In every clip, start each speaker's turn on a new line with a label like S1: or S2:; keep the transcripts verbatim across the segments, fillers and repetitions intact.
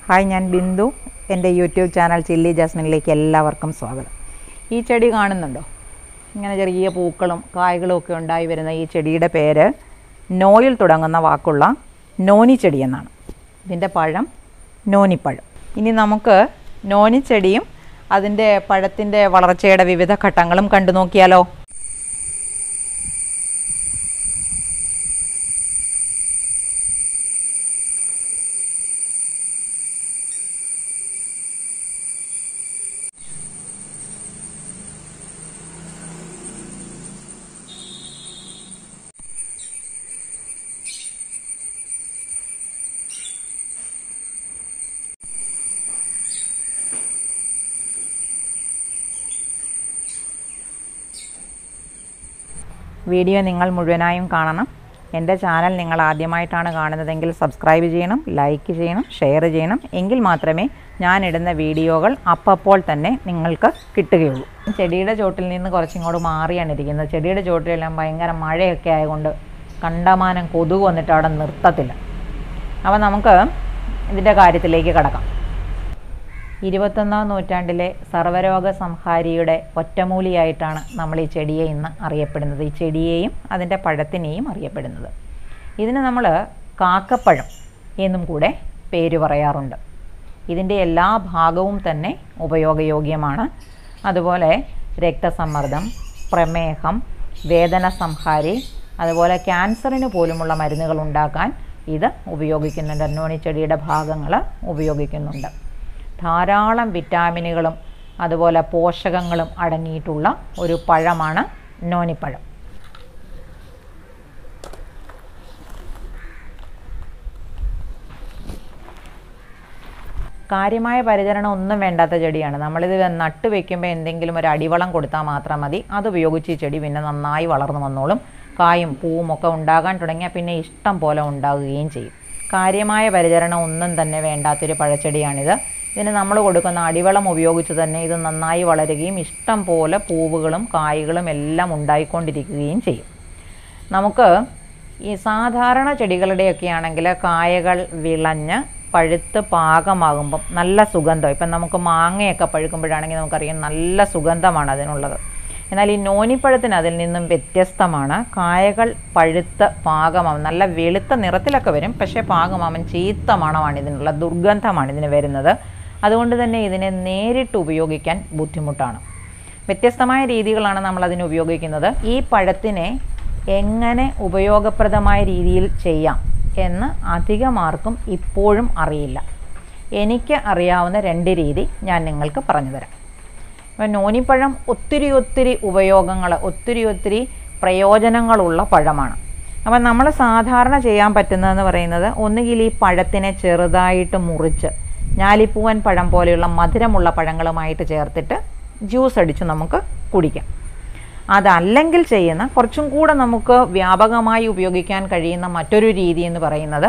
S1: Hi, ഞാൻ ബിന്ദു. എൻ്റെ YouTube channel chilli ജാസ്മിനിലേക്ക് എല്ലാവർക്കും സ്വാഗതം. ഈ ചെടി കാണുന്നുണ്ടോ? ഇങ്ങനെ ചെറിയ പൂക്കളും കായ്കളും ഒക്കെ ഉണ്ടായി വരുന്ന ഈ ചെടിയുടെ പേര് നോയിൽ തുടങ്ങുന്ന വാക്കുള്ള നോനി ചെടി എന്നാണ്. ഇതിൻ്റെ പഴം നോനിപ്പഴം. ഇനി നമുക്ക് നോനി ചെടിയും അതിൻ്റെ പഴത്തിൻ്റെ വളർച്ചയുടെ വിവിധ ഘട്ടങ്ങളും കണ്ടു നോക്കിയാലോ? വീഡിയോ നിങ്ങൾ മുഴുവനായും കാണണം. എൻ്റെ ചാനൽ നിങ്ങൾ ആദ്യമായിട്ടാണ് കാണുന്നതെങ്കിൽ സബ്സ്ക്രൈബ് ചെയ്യണം, ലൈക്ക് ചെയ്യണം, ഷെയർ ചെയ്യണം. എങ്കിൽ മാത്രമേ ഞാനിടുന്ന വീഡിയോകൾ അപ്പോൾ തന്നെ നിങ്ങൾക്ക് കിട്ടുകയുള്ളൂ. ചെടിയുടെ ചോട്ടിൽ നിന്ന് കുറച്ചിങ്ങോട്ട് മാറിയാണ് ഇരിക്കുന്നത്. ചെടിയുടെ ചോട്ടിലെല്ലാം ഭയങ്കര മഴയൊക്കെ ആയതുകൊണ്ട് കണ്ടമാനം കൊതുക് വന്നിട്ട് അവിടെ നിർത്തത്തില്ല. അപ്പോൾ നമുക്ക് ഇതിൻ്റെ കാര്യത്തിലേക്ക് കടക്കാം. ഇരുപത്തൊന്നാം നൂറ്റാണ്ടിലെ സർവ്വരോഗ സംഹാരിയുടെ ഒറ്റമൂലിയായിട്ടാണ് നമ്മൾ ഈ ചെടിയെ ഇന്ന് അറിയപ്പെടുന്നത്. ഈ ചെടിയെയും അതിൻ്റെ പഴത്തിനെയും അറിയപ്പെടുന്നത്. ഇതിന് നമ്മൾ കാക്കപ്പഴം എന്നും കൂടെ പേര് പറയാറുണ്ട്. ഇതിൻ്റെ എല്ലാ ഭാഗവും തന്നെ ഉപയോഗയോഗ്യമാണ്. അതുപോലെ രക്തസമ്മർദ്ദം, പ്രമേഹം, വേദന സംഹാരി, അതുപോലെ ക്യാൻസറിന് പോലുമുള്ള മരുന്നുകൾ ഉണ്ടാക്കാൻ ഇത് ഉപയോഗിക്കുന്നുണ്ട്. നോനി ചെടിയുടെ ഭാഗങ്ങൾ ഉപയോഗിക്കുന്നുണ്ട്. ധാരാളം വിറ്റാമിനുകളും അതുപോലെ പോഷകങ്ങളും അടങ്ങിയിട്ടുള്ള ഒരു പഴമാണ് നോനിപ്പഴം. കാര്യമായ പരിചരണം ഒന്നും വേണ്ടാത്ത ചെടിയാണ്. നമ്മളിത് നട്ട് വയ്ക്കുമ്പോൾ എന്തെങ്കിലും ഒരു അടിവളം കൊടുത്താൽ മാത്രം മതി. അത് ഉപയോഗിച്ച് ഈ ചെടി പിന്നെ നന്നായി വളർന്നു വന്നോളും. കായും പൂവും ഒക്കെ ഉണ്ടാകാൻ തുടങ്ങിയാൽ പിന്നെ ഇഷ്ടം പോലെ ഉണ്ടാകുകയും ചെയ്യും. കാര്യമായ പരിചരണം ഒന്നും തന്നെ വേണ്ടാത്തൊരു പഴച്ചെടിയാണിത്. ഇതിന് നമ്മൾ കൊടുക്കുന്ന അടിവളം ഉപയോഗിച്ച് തന്നെ ഇത് നന്നായി വളരുകയും ഇഷ്ടം പോലെ പൂവുകളും കായ്കളും എല്ലാം ഉണ്ടായിക്കൊണ്ടിരിക്കുകയും ചെയ്യും. നമുക്ക് ഈ സാധാരണ ചെടികളുടെയൊക്കെ ആണെങ്കിൽ കായകൾ വിളഞ്ഞ് പഴുത്ത് പാകമാകുമ്പം നല്ല സുഗന്ധം. ഇപ്പം നമുക്ക് മാങ്ങയൊക്കെ പഴുക്കുമ്പോഴാണെങ്കിൽ നമുക്കറിയാം നല്ല സുഗന്ധമാണ് അതിനുള്ളത്. എന്നാൽ ഈ നോനിപ്പഴത്തിന് അതിൽ നിന്നും വ്യത്യസ്തമാണ്. കായകൾ പഴുത്ത് പാകമാവും, നല്ല വെളുത്ത നിറത്തിലൊക്കെ വരും, പക്ഷേ പാകമാവൻ ചീത്ത മണമാണ് ഇതിനുള്ള, ദുർഗന്ധമാണ് ഇതിന് വരുന്നത്. അതുകൊണ്ട് തന്നെ ഇതിനെ നേരിട്ട് ഉപയോഗിക്കാൻ ബുദ്ധിമുട്ടാണ്. വ്യത്യസ്തമായ രീതികളാണ് നമ്മൾ അതിന് ഉപയോഗിക്കുന്നത്. ഈ പഴത്തിനെ എങ്ങനെ ഉപയോഗപ്രദമായ രീതിയിൽ ചെയ്യാം എന്ന് അധികമാർക്കും ഇപ്പോഴും അറിയില്ല. എനിക്ക് അറിയാവുന്ന രണ്ട് രീതി ഞാൻ നിങ്ങൾക്ക് പറഞ്ഞു തരാം. അപ്പോൾ നോനിപ്പഴം ഒത്തിരി ഒത്തിരി ഉപയോഗങ്ങൾ, ഒത്തിരി ഒത്തിരി പ്രയോജനങ്ങളുള്ള പഴമാണ്. അപ്പം നമ്മൾ സാധാരണ ചെയ്യാൻ പറ്റുന്നതെന്ന് പറയുന്നത് ഒന്നുകിൽ ഈ പഴത്തിനെ ചെറുതായിട്ട് മുറിച്ച് ഞാലിപ്പൂവൻ പഴം പോലെയുള്ള മധുരമുള്ള പഴങ്ങളുമായിട്ട് ചേർത്തിട്ട് ജ്യൂസ് അടിച്ച് നമുക്ക് കുടിക്കാം. അതല്ലെങ്കിൽ ചെയ്യുന്ന കുറച്ചും കൂടെ നമുക്ക് വ്യാപകമായി ഉപയോഗിക്കാൻ കഴിയുന്ന മറ്റൊരു രീതി എന്ന് പറയുന്നത്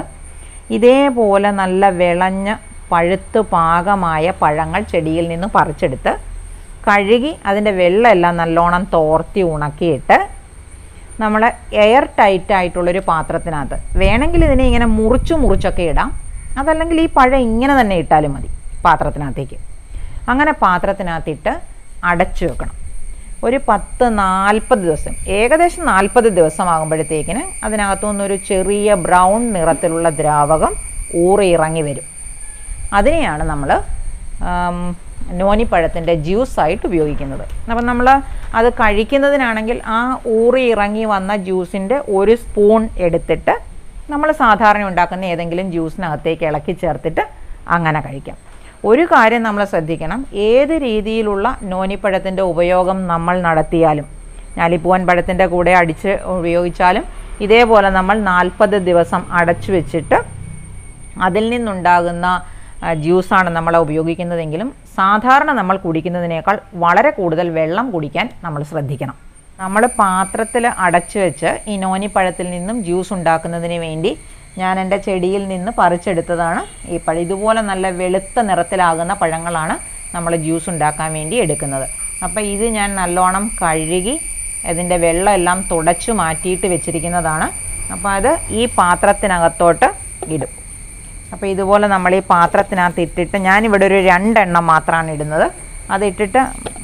S1: ഇതേപോലെ നല്ല വിളഞ്ഞ പഴുത്ത് പാകമായ പഴങ്ങൾ ചെടിയിൽ നിന്ന് പറിച്ചെടുത്ത് കഴുകി അതിൻ്റെ വെള്ളമെല്ലാം നല്ലോണം തോർത്തി ഉണക്കിയിട്ട് നമ്മൾ എയർ ടൈറ്റായിട്ടുള്ളൊരു പാത്രത്തിനകത്ത്, വേണമെങ്കിൽ ഇതിനെ ഇങ്ങനെ മുറിച്ചു മുറിച്ചൊക്കെ ഇടാം, അതല്ലെങ്കിൽ ഈ പഴം ഇങ്ങനെ തന്നെ ഇട്ടാലും മതി പാത്രത്തിനകത്തേക്ക്. അങ്ങനെ പാത്രത്തിനകത്തിട്ട് അടച്ചു വെക്കണം. ഒരു പത്ത് നാൽപ്പത് ദിവസം, ഏകദേശം നാൽപ്പത് ദിവസമാകുമ്പോഴത്തേക്കിന് അതിനകത്തു നിന്നൊരു ചെറിയ ബ്രൗൺ നിറത്തിലുള്ള ദ്രാവകം ഊറി ഇറങ്ങി വരും. അതിനെയാണ് നമ്മൾ നോനിപ്പഴത്തിൻ്റെ ജ്യൂസായിട്ട് ഉപയോഗിക്കുന്നത്. അപ്പം നമ്മൾ അത് കഴിക്കുന്നതിനാണെങ്കിൽ ആ ഊറി ഇറങ്ങി വന്ന ജ്യൂസിൻ്റെ ഒരു സ്പൂൺ എടുത്തിട്ട് നമ്മൾ സാധാരണ ഉണ്ടാക്കുന്ന ഏതെങ്കിലും ജ്യൂസിനകത്തേക്ക് ഇളക്കി ചേർത്തിട്ട് അങ്ങനെ കഴിക്കാം. ഒരു കാര്യം നമ്മൾ ശ്രദ്ധിക്കണം, ഏത് രീതിയിലുള്ള നോനിപ്പഴത്തിൻ്റെ ഉപയോഗം നമ്മൾ നടത്തിയാലും, ഞാലിപ്പൂവൻ പഴത്തിൻ്റെ കൂടെ അടിച്ച് ഉപയോഗിച്ചാലും ഇതേപോലെ നമ്മൾ നാൽപ്പത് ദിവസം അടച്ചു വെച്ചിട്ട് അതിൽ നിന്നുണ്ടാകുന്ന ജ്യൂസാണ് നമ്മൾ ഉപയോഗിക്കുന്നതെങ്കിലും സാധാരണ നമ്മൾ കുടിക്കുന്നതിനേക്കാൾ വളരെ കൂടുതൽ വെള്ളം കുടിക്കാൻ നമ്മൾ ശ്രദ്ധിക്കണം. നമ്മൾ പാത്രത്തിൽ അടച്ചു വെച്ച് ഈ നോനിപ്പഴത്തിൽ നിന്നും ജ്യൂസ് ഉണ്ടാക്കുന്നതിന് വേണ്ടി ഞാൻ എൻ്റെ ചെടിയിൽ നിന്ന് പറിച്ചെടുത്തതാണ് ഈ പഴം. ഇതുപോലെ നല്ല വെളുത്ത നിറത്തിലാകുന്ന പഴങ്ങളാണ് നമ്മൾ ജ്യൂസ് ഉണ്ടാക്കാൻ വേണ്ടി എടുക്കുന്നത്. അപ്പോൾ ഇത് ഞാൻ നല്ലോണം കഴുകി ഇതിൻ്റെ വെള്ളമെല്ലാം തുടച്ചു മാറ്റിയിട്ട് വെച്ചിരിക്കുന്നതാണ്. അപ്പോൾ അത് ഈ പാത്രത്തിനകത്തോട്ട് ഇടും. അപ്പോൾ ഇതുപോലെ നമ്മൾ ഈ പാത്രത്തിനകത്ത് ഇട്ടിട്ട് ഞാനിവിടെ ഒരു രണ്ടെണ്ണം മാത്രമാണ് ഇടുന്നത്. അതിട്ടിട്ട്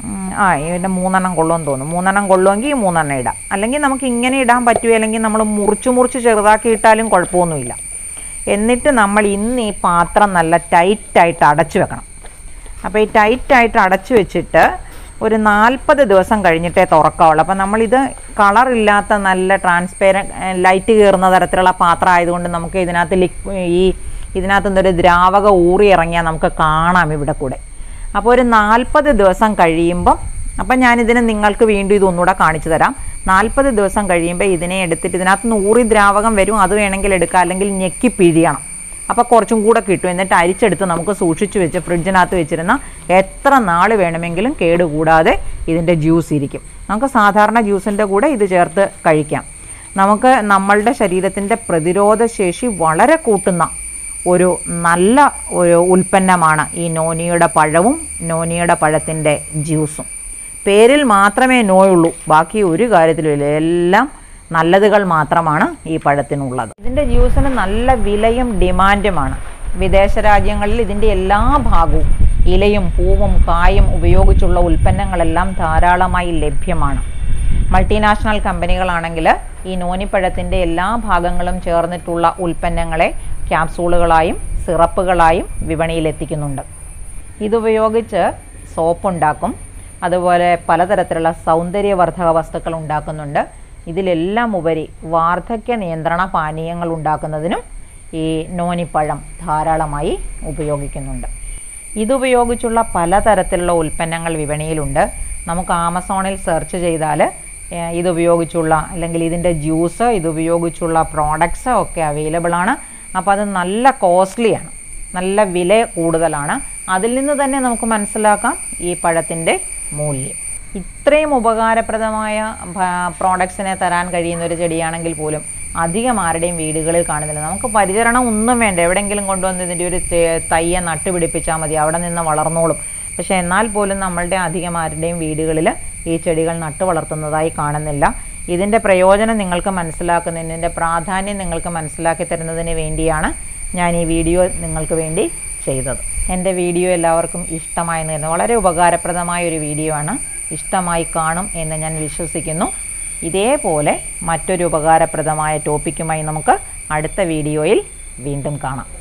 S1: ആ ഇതിൻ്റെ മൂന്നെണ്ണം കൊള്ളുമെന്ന് തോന്നുന്നു. മൂന്നെണ്ണം കൊള്ളുമെങ്കിൽ മൂന്നെണ്ണം ഇടാം. അല്ലെങ്കിൽ നമുക്ക് ഇങ്ങനെ ഇടാൻ പറ്റുമോ, അല്ലെങ്കിൽ നമ്മൾ മുറിച്ച് മുറിച്ച് ചെറുതാക്കി ഇട്ടാലും കുഴപ്പമൊന്നുമില്ല. എന്നിട്ട് നമ്മൾ ഇന്ന് ഈ പാത്രം നല്ല ടൈറ്റായിട്ട് അടച്ചു വെക്കണം. അപ്പോൾ ഈ ടൈറ്റായിട്ട് അടച്ചു വെച്ചിട്ട് ഒരു നാൽപ്പത് ദിവസം കഴിഞ്ഞിട്ടേ തുറക്കാവുള്ളൂ. അപ്പോൾ നമ്മളിത് കളറില്ലാത്ത നല്ല ട്രാൻസ്പെറൻറ്റ് ലൈറ്റ് കയറുന്ന തരത്തിലുള്ള പാത്രം ആയതുകൊണ്ട് നമുക്ക് ഇതിനകത്ത് ലിക്വി ഈ ഇതിനകത്ത് നിന്നൊരു ദ്രാവകം ഊറി ഇറങ്ങിയാൽ നമുക്ക് കാണാം ഇവിടെ കൂടെ. അപ്പോൾ ഒരു നാൽപ്പത് ദിവസം കഴിയുമ്പം അപ്പം ഞാനിതിന് നിങ്ങൾക്ക് വീണ്ടും ഇതൊന്നുകൂടെ കാണിച്ചു തരാം. നാൽപ്പത് ദിവസം കഴിയുമ്പോൾ ഇതിനെ എടുത്തിട്ട് ഇതിനകത്ത് നിന്ന് ഊറി ദ്രാവകം വരും, അത് വേണമെങ്കിൽ എടുക്കാം, അല്ലെങ്കിൽ ഞെക്കി പിഴിയണം. അപ്പോൾ കുറച്ചും കൂടെ കിട്ടും. എന്നിട്ട് അരിച്ചെടുത്ത് നമുക്ക് സൂക്ഷിച്ച് വെച്ച് ഫ്രിഡ്ജിനകത്ത് വെച്ചിരുന്ന എത്ര നാൾ വേണമെങ്കിലും കേടുകൂടാതെ ഇതിൻ്റെ ജ്യൂസ് ഇരിക്കും. നമുക്ക് സാധാരണ ജ്യൂസിൻ്റെ കൂടെ ഇത് ചേർത്ത് കഴിക്കാം. നമുക്ക് നമ്മളുടെ ശരീരത്തിൻ്റെ പ്രതിരോധ ശേഷി വളരെ കൂട്ടുന്ന ഒരു നല്ല ഒരു ഉൽപ്പന്നമാണ് ഈ നോനിയുടെ പഴവും നോനിയുടെ പഴത്തിൻ്റെ ജ്യൂസും. പേരിൽ മാത്രമേ നോയുള്ളൂ, ബാക്കി ഒരു കാര്യത്തിലുമില്ല. എല്ലാം നല്ലതുകൾ മാത്രമാണ് ഈ പഴത്തിനുള്ളത്. ഇതിൻ്റെ ജ്യൂസിന് നല്ല വിലയും ഡിമാൻഡുമാണ്. വിദേശ രാജ്യങ്ങളിൽ ഇതിൻ്റെ എല്ലാ ഭാഗവും ഇലയും പൂവും കായും ഉപയോഗിച്ചുള്ള ഉൽപ്പന്നങ്ങളെല്ലാം ധാരാളമായി ലഭ്യമാണ്. മൾട്ടിനാഷണൽ കമ്പനികളാണെങ്കിൽ ഈ നോനിപ്പഴത്തിൻ്റെ എല്ലാ ഭാഗങ്ങളും ചേർന്നിട്ടുള്ള ഉൽപ്പന്നങ്ങളെ ക്യാപ്സൂളുകളായും സിറപ്പുകളായും വിപണിയിലെത്തിക്കുന്നുണ്ട്. ഇതുപയോഗിച്ച് സോപ്പ് ഉണ്ടാക്കും, അതുപോലെ പലതരത്തിലുള്ള സൗന്ദര്യവർദ്ധക വസ്തുക്കൾ ഉണ്ടാക്കുന്നുണ്ട്. ഇതിലെല്ലാം ഉപരി വാർദ്ധക്യ നിയന്ത്രണ പാനീയങ്ങൾ ഉണ്ടാക്കുന്നതിനും ഈ നോനിപ്പഴം ധാരാളമായി ഉപയോഗിക്കുന്നുണ്ട്. ഇതുപയോഗിച്ചുള്ള പലതരത്തിലുള്ള ഉൽപ്പന്നങ്ങൾ വിപണിയിലുണ്ട്. നമുക്ക് ആമസോണിൽ സെർച്ച് ചെയ്താൽ ഇതുപയോഗിച്ചുള്ള അല്ലെങ്കിൽ ഇതിൻ്റെ ജ്യൂസ് ഇതുപയോഗിച്ചുള്ള പ്രോഡക്ട്സ് ഒക്കെ അവൈലബിൾ ആണ്. അപ്പോൾ അത് നല്ല കോസ്റ്റ്ലിയാണ്, നല്ല വില കൂടുതലാണ്. അതിൽ നിന്ന് തന്നെ നമുക്ക് മനസ്സിലാക്കാം ഈ പഴത്തിൻ്റെ മൂല്യം. ഇത്രയും ഉപകാരപ്രദമായ പ്രോഡക്ട്സിനെ തരാൻ കഴിയുന്ന ഒരു ചെടിയാണെങ്കിൽ പോലും അധികം ആരുടെയും വീടുകളിൽ കാണുന്നില്ല. നമുക്ക് പരിചരണം ഒന്നും വേണ്ട, എവിടെയെങ്കിലും കൊണ്ടുവന്ന് ഇതിൻ്റെ ഒരു തയ്യെ നട്ടുപിടിപ്പിച്ചാൽ മതി, അവിടെ നിന്ന് വളർന്നോളും. പക്ഷേ എന്നാൽ പോലും നമ്മളുടെ അധികം ആരുടെയും വീടുകളിൽ ഈ ചെടികൾ നട്ടു വളർത്തുന്നതായി കാണുന്നില്ല. ഇതിൻ്റെ പ്രയോജനം നിങ്ങൾക്ക് മനസ്സിലാക്കുന്നതിന്, ഇതിൻ്റെ പ്രാധാന്യം നിങ്ങൾക്ക് മനസ്സിലാക്കി തരുന്നതിന് വേണ്ടിയാണ് ഞാൻ ഈ വീഡിയോ നിങ്ങൾക്ക് വേണ്ടി ചെയ്തത്. എൻ്റെ വീഡിയോ എല്ലാവർക്കും ഇഷ്ടമായെന്ന് കരുതുന്നു. വളരെ ഉപകാരപ്രദമായ ഒരു വീഡിയോ ആണ്. ഇഷ്ടമായി കാണും എന്ന് ഞാൻ വിശ്വസിക്കുന്നു. ഇതേപോലെ മറ്റൊരു ഉപകാരപ്രദമായ ടോപ്പിക്കുമായി നമുക്ക് അടുത്ത വീഡിയോയിൽ വീണ്ടും കാണാം.